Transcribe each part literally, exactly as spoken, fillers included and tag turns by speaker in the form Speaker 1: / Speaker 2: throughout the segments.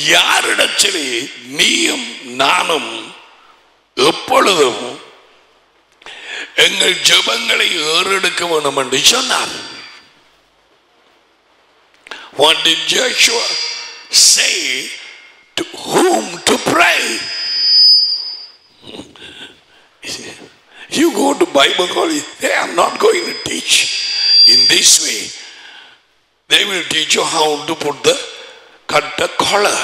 Speaker 1: யாரிடத்திலே நீயும் நானும் எப்பொழுதும் எங்கள் ஜெபங்களை ஏறெடுக்க வேண்டும் என்று சொன்னார். What did Joshua say to whom to pray? You go to Bible college, they are not going to teach in this way. They will teach you how to put the cut the collar.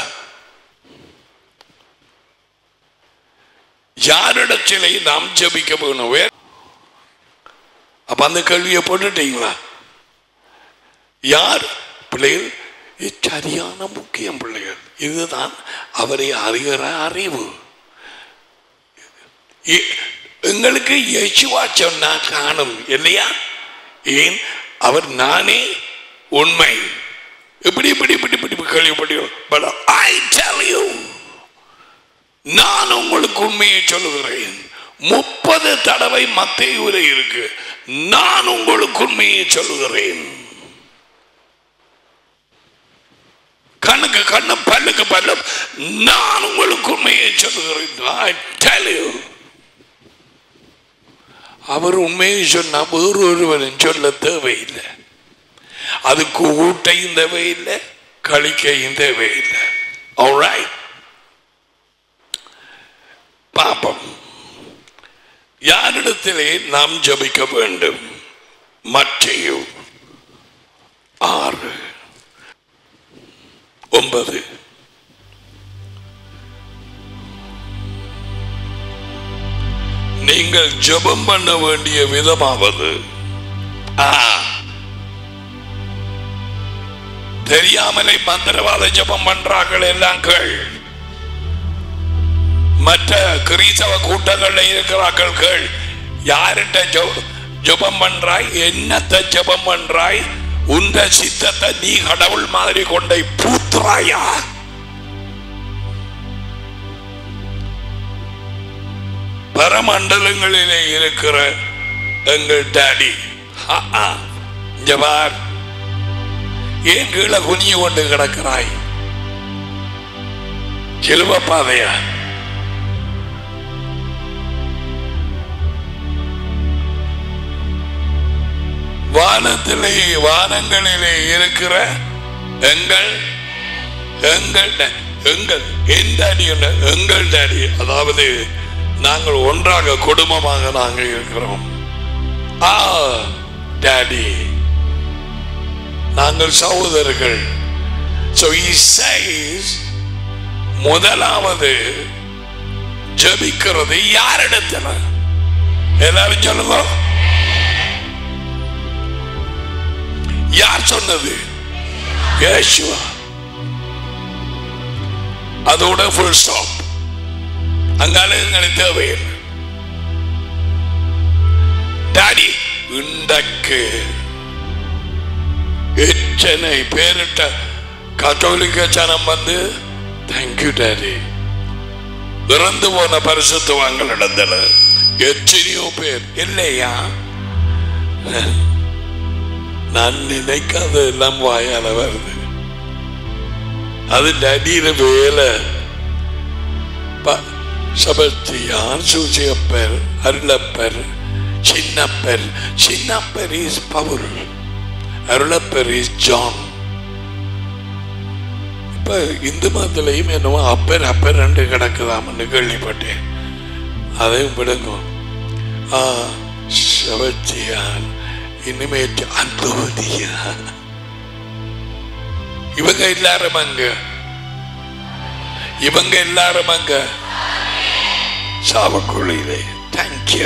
Speaker 1: யாரிடத்திலே நாம் ஜெபிக்க போகணும்? அப்ப அந்த கேள்வியை போட்டுட்டீங்களா? யார் பிள்ளைகள்? சரியான முக்கியம் பிள்ளைகள். இதுதான் அவரை அறிகிற அறிவு. எங்களுக்கு இயேசுவா சொன்னா காணும் இல்லையா? ஏன் அவர் நானே உண்மை இப்படி இப்படி இப்படி இப்படி கேள்விப்பட்டீர்கள். But I tell you, நான் உங்களுக்கு உண்மையை சொல்லுகிறேன். முப்பது தடவை மத்தேயுவிலே இருக்கு. நான் உங்களுக்கு உண்மையை சொல்லுகிறேன். கண்ணுக்கு கண்ணு பல்லுக்கு பல்லு நான் உங்களுக்கு உண்மையை சொல்லுகிறேன். I tell you. அவர் உண்மையை சொன்னா வேறு ஒருவரும் சொல்ல தேவையில்லை. அதுக்கு ஊட்டையும் தேவையில்லை, கழிக்கையும் தேவையில்லை. All right. பாப்பம் யாரிடத்திலே நாம் ஜெபிக்க வேண்டும்? மத்தேயு ஆறு ஒன்பது. நீங்கள் ஜெபம் பண்ண வேண்டிய விதமாவது தெரியாமலே மந்திரவாத ஜெபம் பண்றார்கள் எல்லாம் கேள். மற்ற கிறிஸ்தவ கூட்டங்களில் இருக்கிறார்கள் கேள். யார்கிட்ட ஜெபம் பண்றாய்? என்னத்தை ஜெபம் பண்றாய்? உந்த சித்தத்தை நீ கடவுள் மாதிரி கொண்டை பூத்துறாயா? பரமண்டலங்களிலே இருக்கிற எங்கள் டாடி ஜபார் ஏன் கீழே குனிய கொண்டு கிடக்கிறாய்? சிலுவ பாதையா? வானத்திலே வானங்களிலே இருக்கிற எங்கள் எங்கள் எங்கள் என் டாடி எங்கள் டாடி, அதாவது நாங்கள் ஒன்றாக குடும்பமாக நாங்கள் இருக்கிறோம். ஆ டாடி, நாங்கள் சகோதரர்கள். So he says, முதலாவது ஜெபிக்கிறது யாரிடத்துல? எல்லாரும் சொல்லுங்க. யார் சொன்னது? இயேசுவா. அதோட ஃபுல் ஸ்டாப். அங்கால எங்களுக்கு தேவையில்லை. டாடி இன்றைக்கு எத்தனை பேரிட்ட கத்தோலிக்க ஜனம் வந்து தேங்க்யூ டாடி. இறந்து போன பரிசுத்தவான்களிடத்துல எத்தனையோ பேர் இல்லையா? நான் நினைக்காத எல்லாம் வாயால வருது. அது டாடியில வேலை. சபஸ்தியான், சூசியப்பர், அருளப்பர், சின்னப்பர். சின்னப்பர் இஸ் பவுல், அருளப்பர் இஸ் ஜான். இப்ப இந்து மதத்திலையும் என்னவோ அப்பர் அப்பர் ரெண்டு கிடக்குதாம்னு கேள்விப்பட்டேன். அதையும் விடுங்க. சபஸ்தியான், இனிமேட்டு அந்தோதியா, இவங்க எல்லாரும் அங்க இவங்க எல்லாரும் அங்க சாவக்குழியிலே. Thank you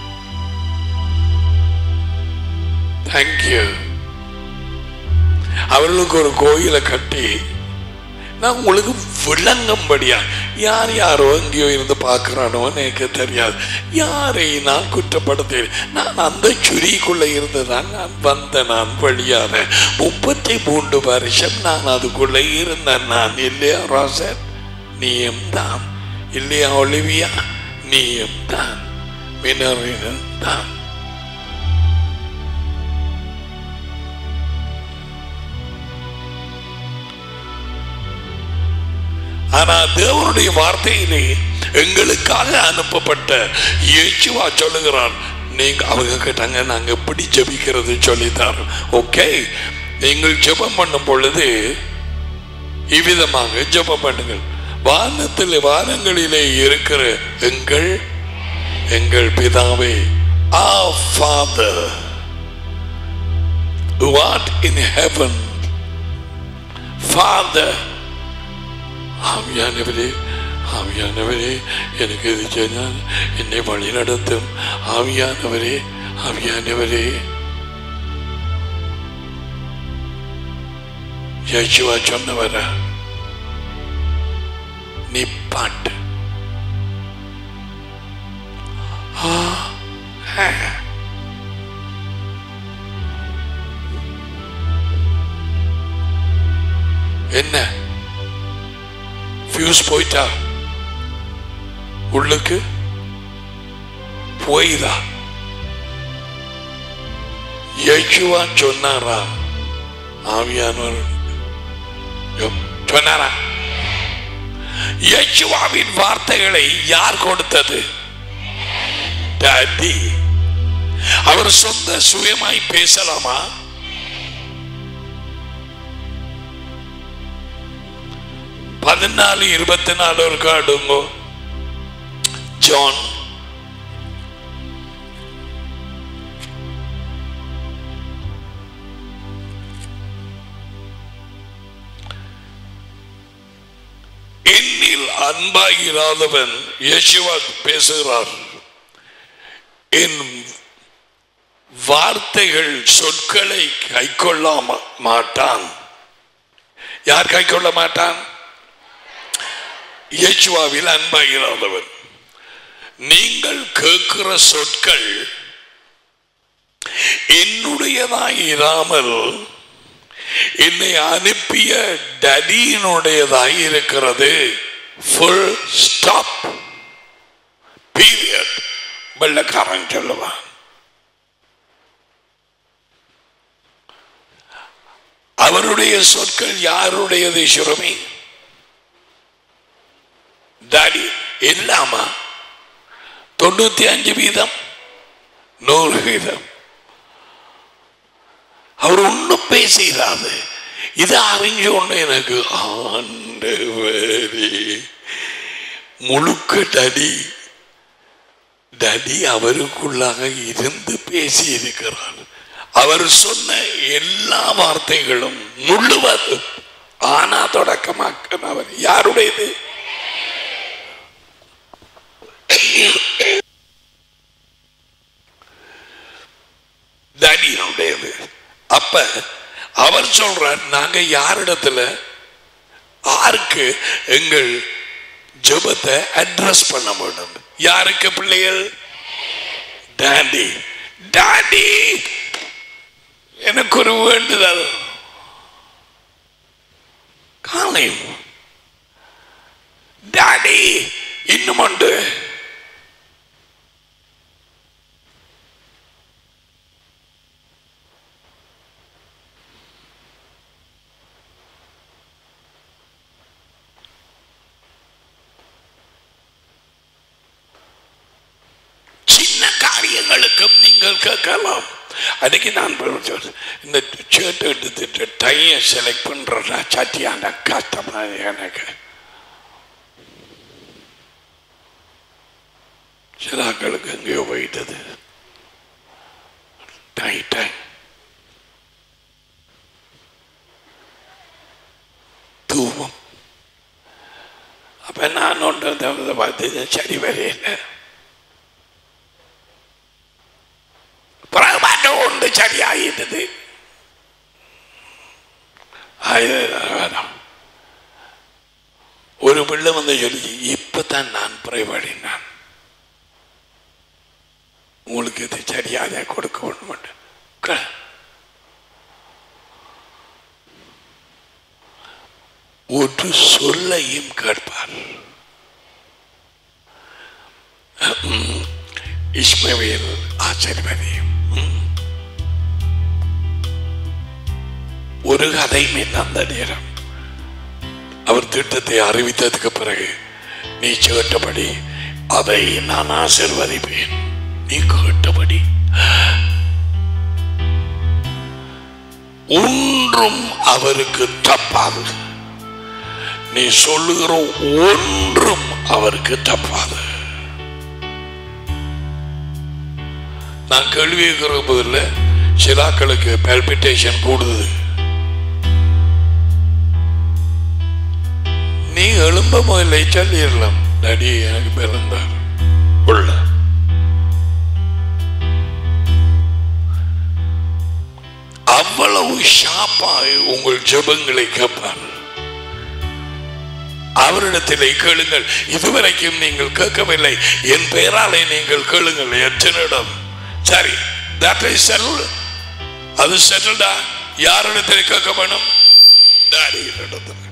Speaker 1: thank you. அவர்களுக்கு ஒரு கோயிலை கட்டி நான் உங்களுக்கு விளங்கும்படியா, யார் யாரோ எங்கேயோ இருந்து பார்க்கிறானோ எனக்கு தெரியாது. யாரை நான் குற்றப்படுத்தேன்? நான் அந்த சுரிக்குள்ள இருந்துதான் நான் வந்த. நான் வழியான முப்பத்தி மூன்று வருஷம் நான் அதுக்குள்ள இருந்தேன். நான் இல்லையா ராசன்? நீயும் தான் இல்லையா ஒலிவியா? நீயும் தான் மினரினும் தான். ஆனா தேவனுடைய வார்த்தையிலே எங்களுக்காக அனுப்பப்பட்ட இயேசுவா சொல்லுகிறார், நீங்க அவங்க கேட்டாங்க நாங்க எப்படி ஜெபிக்கிறது சொல்லித்தார். ஓகே, நீங்கள் ஜெபம் பண்ணும் பொழுது இவ்விதமாக ஜெபம் பண்ணுங்கள். வானத்தில் வானங்களிலே இருக்கிற எங்கள் எங்கள் பிதாவே, our Father who art in heaven. Father, ஆவியானவரே ஆவியானவரே எனக்கு இது செய்தால் என்னை வழி நடத்தும். ஆவியானவரே ஆவியானவரே. யேசுவா சொன்னவர நீ பாட்டு என்ன ஃபியூஸ் போயிட்டா உள்ளுக்கு போயிதா? யேசுவா சொன்னாரா? ஆவியானவர் சொன்னாரா? யேசுவாவின் வார்த்தைகளை யார் கொடுத்தது? டாடி. அவர் சொந்த சுயமாய் பேசலாமா? பதினாலு இருபத்தி நாலு ஒரு காடுங்கோ. ஜான் என்னில் அன்பாயிராதவன், யேசுவா பேசுகிறார், என் வார்த்தைகள் சொற்களை கை கொள்ள மாட்டான். யார் கை கொள்ள மாட்டான்? யேசுவாவில் அன்பாயிராதவன். நீங்கள் கேட்கிற சொற்கள் என்னுடையதாய் இராமல் என்னை அனுப்பிய டடியினுடையதாய் இருக்கிறது. Full stop, period. வெள்ளக்காரன் சொல்லுவான். அவருடைய சொற்கள் யாருடையது? சுரமி டாடி இல்லாமா? தொண்ணூத்தி அஞ்சு வீதம் நூறு வீதம் அவர் ஒன்னும் பேசுகிறாரு. இது அறிஞ்ச ஒண்ணு எனக்கு ஆண்டவரே, முழுக்க டடி டடி அவருக்குள்ளாக இருந்து பேசி இருக்கிறார். அவர் சொன்ன எல்லா வார்த்தைகளும் முழுவதும் ஆனா தொடக்கமாக்க அவர் யாருடையது? டடியினுடையது. அப்ப அவர் சொல்றார், நாங்க யாரிடத்துல யாருக்கு எங்கள் ஜெபத்தை அட்ரஸ் பண்ண வேண்டும்? யாருக்கு? பிள்ளைகள். டாடி டாடி எனக்கு ஒரு வேண்டுதல். காலை டாடி இன்னும் உண்டு. நீங்கள் கேட்கலாம். அன்னைக்கு நான் இந்த ஷர்ட் எடுத்துட்டு டைய செலக்ட் பண்றா சட்டியான கஷ்டமா எனக்கு. சிலாக்களுக்கு எங்கேயோ போயிட்டது டை டை. தூவம். அப்ப நான் ஒன்று பார்த்து சரி வரையில ஒன்று சரியாயிட்டது. ஒரு பிள்ளை வந்து சொல்லி, இப்பதான் நான் பிரைவாடினான், உங்களுக்கு இது சரியாக கொடுக்க வேண்டும். ஒரு சொல்லையும் கேட்பார். இஸ்மவேல் ஆச்சரியவதியும் ஒரு கதையும் இல்லை. அந்த நேரம் அவர் திட்டத்தை அறிவித்ததுக்கு பிறகு நீ கேட்டபடி அதை நான் ஆசீர்வதிப்பேன். நீ கேட்டபடி ஒன்றும் அவருக்கு தப்பாது. நீ சொல்லுகிற ஒன்றும் அவருக்கு தப்பாது. நான் கேள்வி கேட்கிற போதில்லை, சிலாக்களுக்கு பால்பிட்டேஷன் கூடுது. நீ எழும்ப முதல்ல சொல்லிடலாம், டாடி எனக்கு பிறந்தார் உள்ள. அவ்வளவு ஷாப்பாய் உங்கள் ஜெபங்களை கேட்பார். அவரிடத்திலே கேளுங்கள். இதுவரைக்கும் நீங்கள் கேட்கவில்லை, என் பெயராலே நீங்கள் கேளுங்கள். எத்தனிடம் சரி, that is settled. அது செட்டில்டா. யாரிடத்திலே கேட்க வேணும்? டாடி இடத்துல.